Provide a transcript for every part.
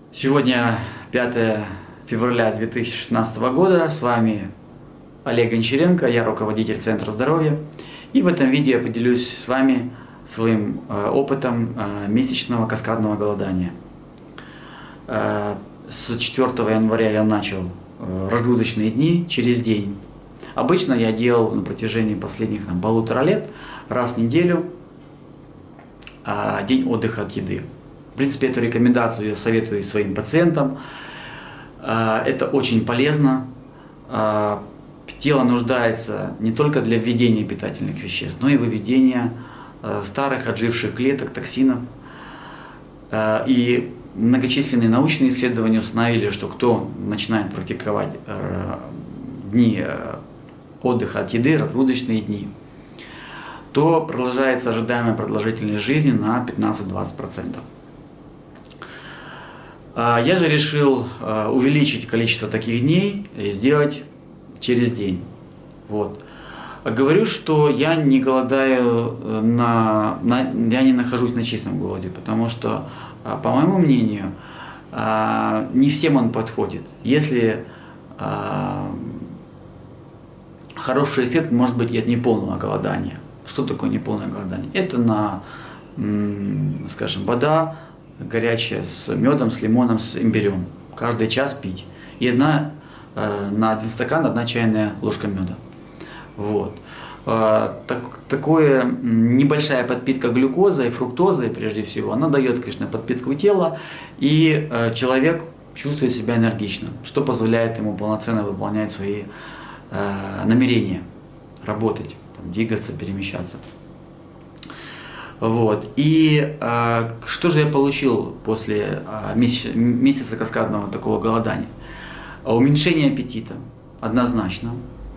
Сегодня 5 февраля 2016 года, с вами Олег Гончаренко, я руководитель Центра здоровья. И в этом видео я поделюсь с вами своим опытом месячного каскадного голодания. С 4 января я начал разгрузочные дни через день. Обычно я делал на протяжении последних 1,5 лет раз в неделю день отдыха от еды. В принципе, эту рекомендацию я советую своим пациентам. Это очень полезно. Тело нуждается не только для введения питательных веществ, но и выведения старых отживших клеток, токсинов. И многочисленные научные исследования установили, что кто начинает практиковать дни отдыха от еды, разгрузочные дни, то продолжается ожидаемая продолжительность жизни на 15-20%. Я же решил увеличить количество таких дней и сделать через день. Вот. Говорю, что я не голодаю, я не нахожусь на чистом голоде, потому что, по моему мнению, не всем он подходит. Если хороший эффект может быть и от неполного голодания. Что такое неполное голодание? Это скажем, вода горячая с медом, с лимоном, с имбирем. Каждый час пить. И на 1 стакан 1 чайная ложка меда. Вот. Такое небольшая подпитка глюкозой и фруктозой, прежде всего, она дает, конечно, подпитку тела, и человек чувствует себя энергичным, что позволяет ему полноценно выполнять свои намерения, работать, двигаться, перемещаться. Вот. И что же я получил после месяца каскадного такого голодания? Уменьшение аппетита, однозначно.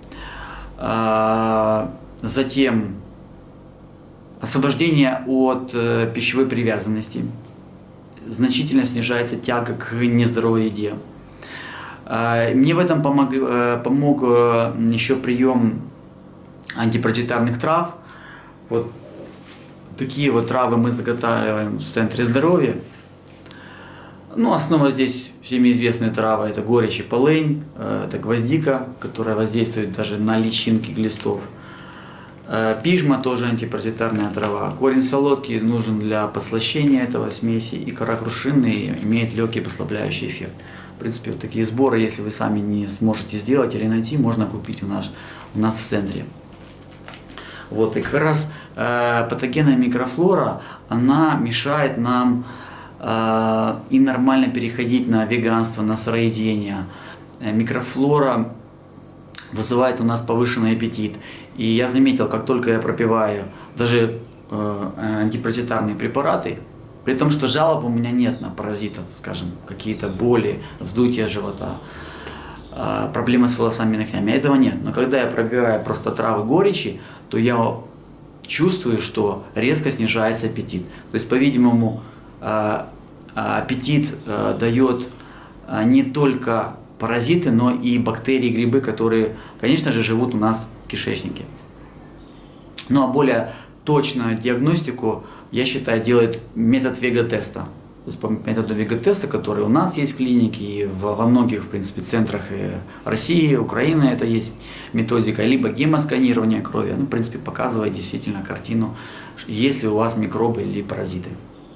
Затем освобождение от пищевой привязанности. Значительно снижается тяга к нездоровой еде. Мне в этом помог еще прием антипаразитарных трав. Вот такие вот травы мы заготавливаем в Центре здоровья. Основа здесь всеми известная трава — это горечь и полынь, это гвоздика, которая воздействует даже на личинки глистов. Пижма тоже антипаразитарная трава. Корень солодки нужен для подслащения этого смеси, и кора крушинный имеет легкий послабляющий эффект. В принципе, вот такие сборы, если вы сами не сможете сделать или найти, можно купить у нас в центре. Вот, и как раз патогенная микрофлора, она мешает нам и нормально переходить на веганство, на сыроедение. Микрофлора вызывает у нас повышенный аппетит. И я заметил, как только я пропиваю даже антипаразитарные препараты, при том, что жалоб у меня нет на паразитов, скажем, какие-то боли, вздутие живота, проблемы с волосами и ногтями, этого нет. Но когда я пробиваю просто травы горечи, то я чувствую, что резко снижается аппетит. То есть, по-видимому, аппетит дает не только паразиты, но и бактерии, грибы, которые, конечно же, живут у нас в кишечнике. Ну а более точную диагностику, я считаю, делает метод вега-теста. То есть по методу вега-теста, который у нас есть в клинике и во многих, в принципе, центрах России, Украины это есть методика, либо гемосканирование крови, в принципе, показывает действительно картину, есть ли у вас микробы или паразиты.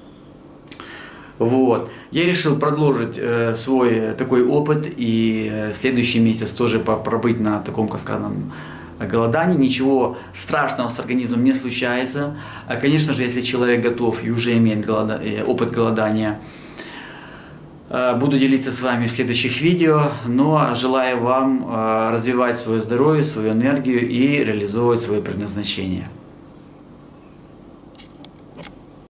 Вот. Я решил продолжить свой такой опыт и следующий месяц тоже пробыть на таком каскадном голодании. Ничего страшного с организмом не случается. Конечно же, если человек готов и уже имеет опыт голодания, буду делиться с вами в следующих видео. Но желаю вам развивать свое здоровье, свою энергию и реализовывать свое предназначение.